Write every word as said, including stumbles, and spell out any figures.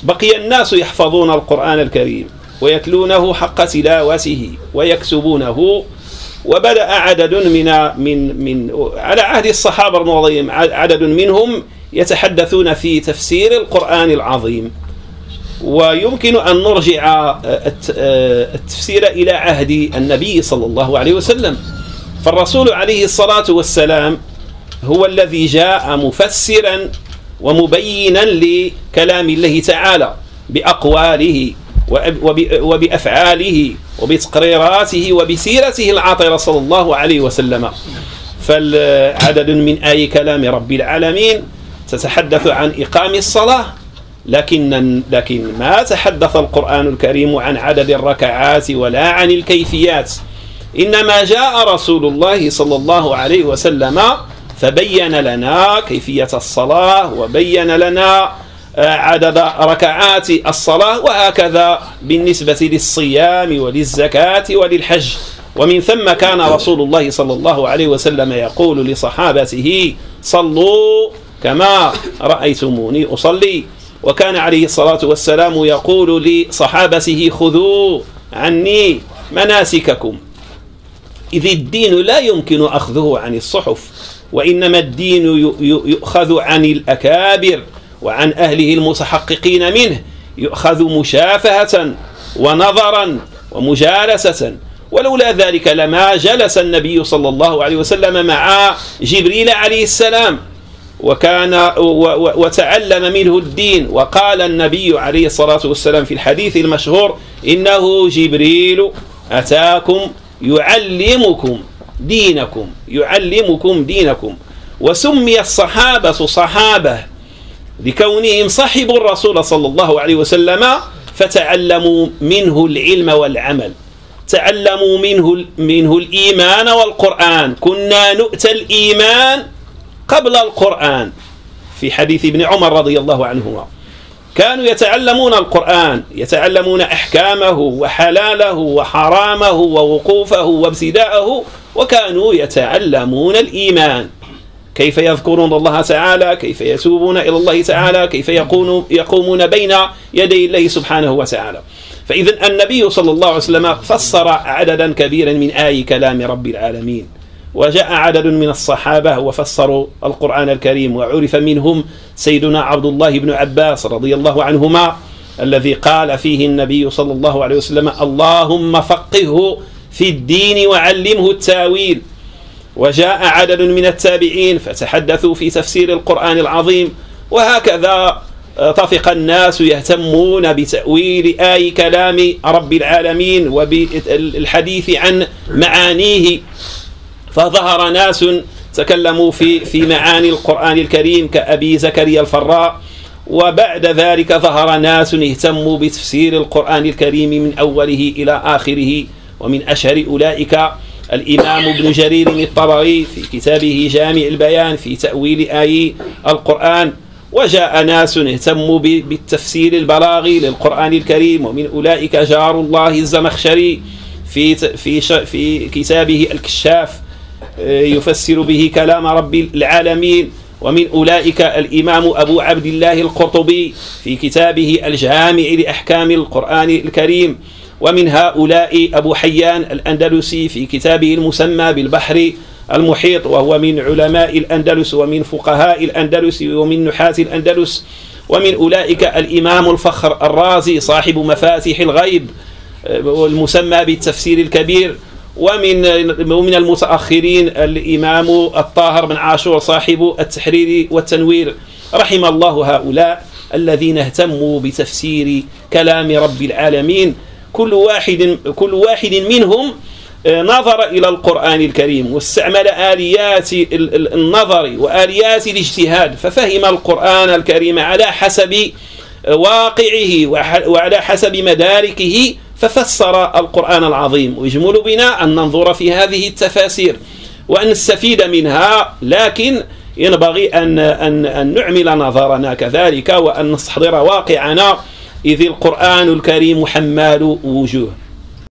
بقي الناس يحفظون القرآن الكريم ويتلونه حق تلاوته ويكتبونه، وبدأ عدد من من من على عهد الصحابة الماضيين عدد منهم يتحدثون في تفسير القرآن العظيم. ويمكن أن نرجع التفسير إلى عهد النبي صلى الله عليه وسلم، فالرسول عليه الصلاة والسلام هو الذي جاء مفسرا ومبينا لكلام الله تعالى بأقواله وبأفعاله وبتقريراته وبسيرته العاطرة صلى الله عليه وسلم. فالعدد من آي كلام رب العالمين تتحدث عن إقام الصلاة، لكن لكن ما تحدث القرآن الكريم عن عدد الركعات ولا عن الكيفيات، إنما جاء رسول الله صلى الله عليه وسلم فبين لنا كيفية الصلاة وبين لنا عدد ركعات الصلاة، وهكذا بالنسبة للصيام وللزكاة وللحج. ومن ثم كان رسول الله صلى الله عليه وسلم يقول لصحابته: صلوا كما رأيتموني أصلي. وكان عليه الصلاة والسلام يقول لصحابته: خذوا عني مناسككم، إذ الدين لا يمكن أخذه عن الصحف، وإنما الدين يؤخذ عن الأكابر وعن أهله المتحققين منه، يؤخذ مشافهة ونظرا ومجالسة. ولولا ذلك لما جلس النبي صلى الله عليه وسلم مع جبريل عليه السلام وكان وتعلم منه الدين. وقال النبي عليه الصلاة والسلام في الحديث المشهور: إنه جبريل أتاكم يعلمكم دينكم يعلمكم دينكم. وسمي الصحابة صحابة لكونهم صحبوا الرسول صلى الله عليه وسلم، فتعلموا منه العلم والعمل، تعلموا منه منه الإيمان والقرآن. كنا نؤتى الإيمان قبل القرآن، في حديث ابن عمر رضي الله عنهما. كانوا يتعلمون القرآن، يتعلمون أحكامه وحلاله وحرامه ووقوفه وابتداءه، وكانوا يتعلمون الإيمان، كيف يذكرون الله تعالى، كيف يتوبون إلى الله تعالى، كيف يقومون بين يدي الله سبحانه وتعالى. فإذا النبي صلى الله عليه وسلم فسر عددا كبيرا من آي كلام رب العالمين، وجاء عدد من الصحابة وفسروا القرآن الكريم، وعرف منهم سيدنا عبد الله بن عباس رضي الله عنهما الذي قال فيه النبي صلى الله عليه وسلم: اللهم فقهه في الدين وعلمه التاويل. وجاء عدد من التابعين فتحدثوا في تفسير القرآن العظيم، وهكذا طفق الناس يهتمون بتأويل آي كلام رب العالمين وبالحديث عن معانيه. فظهر ناس تكلموا في في معاني القرآن الكريم كأبي زكريا الفراء، وبعد ذلك ظهر ناس اهتموا بتفسير القرآن الكريم من أوله إلى آخره. ومن أشهر أولئك الإمام ابن جرير الطبري في كتابه جامع البيان في تأويل آي القرآن. وجاء ناس اهتموا بالتفسير البلاغي للقرآن الكريم، ومن أولئك جار الله الزمخشري في في في كتابه الكشاف يفسر به كلام رب العالمين. ومن أولئك الإمام أبو عبد الله القرطبي في كتابه الجامع لأحكام القرآن الكريم. ومن هؤلاء أبو حيان الأندلسي في كتابه المسمى بالبحر المحيط، وهو من علماء الأندلس ومن فقهاء الأندلس ومن نحاة الأندلس. ومن أولئك الإمام الفخر الرازي صاحب مفاتيح الغيب والمسمى بالتفسير الكبير. ومن من المتأخرين الإمام الطاهر بن عاشور صاحب التحرير والتنوير. رحم الله هؤلاء الذين اهتموا بتفسير كلام رب العالمين. كل واحد كل واحد منهم نظر إلى القرآن الكريم واستعمل آليات النظر وآليات الاجتهاد، ففهم القرآن الكريم على حسب واقعه وعلى حسب مداركه، ففسر القرآن العظيم. ويجمل بنا أن ننظر في هذه التفاسير وأن نستفيد منها، لكن ينبغي أن, أن, أن نعمل نظرنا كذلك وأن نستحضر واقعنا، إذ القرآن الكريم حمال وجوه.